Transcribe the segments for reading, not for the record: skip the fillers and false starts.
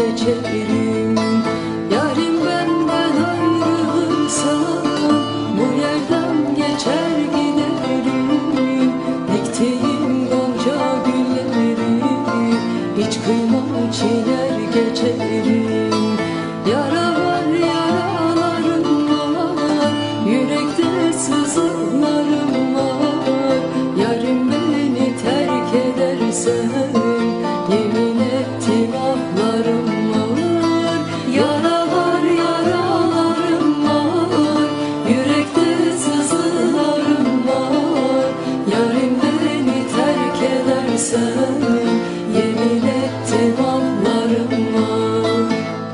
geçerim. Yarim benden ayrılırsa bu yerden geçer giderim. Diktiğim gonca gülleri hiç kıymam çiğner geçerim. Yara var yaralarım var, yürekte sızılarım var. Yarim beni terk ederse yemin ettim ahlarım var. Yara var yaralarım var, yürekte sızılarım var. Yarim beni terk ederse yemin ettim ahlarım var.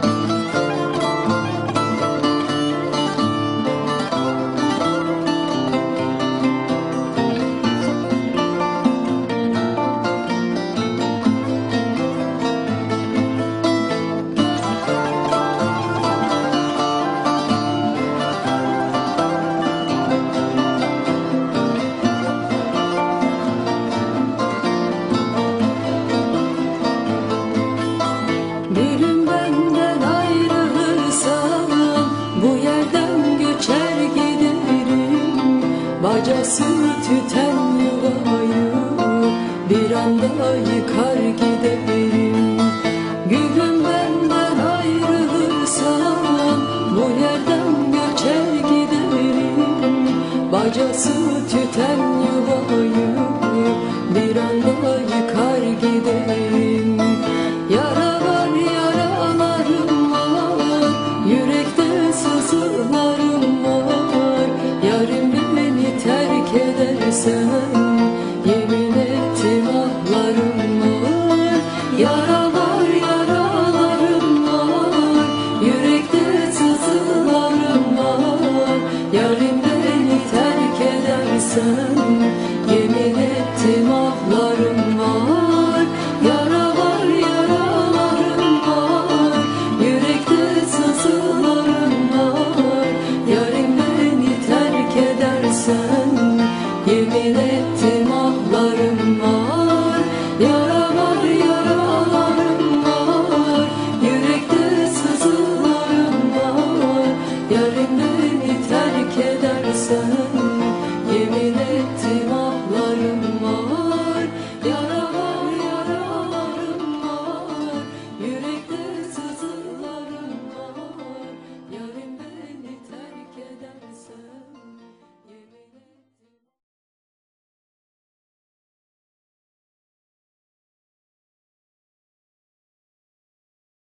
Gülüm benden ayrılırsa bu yerden göçer giderim. Bacası tüten yuvayı bir anda yıkar giderim. Gülüm benden ayrılırsa bu yerden göçer giderim. Bacası tüten yuvayı bir anda yıkar giderim. Yara var yaralarım var, yürekte sızılarım var. Yarim beni terk edersen yemin ettim ahlarım var. Yara var yaralarım var, yürekte sızılarım var. Yarim beni terk edersen yemin ettim ahlarım var. Yara var yaralarım var, yürekte sızılarım var. Yarim beni terk edersen yemin ettim ahlarım var. Yara var yaralarım var, yürekte sızılarım var. Yarim beni terk edersen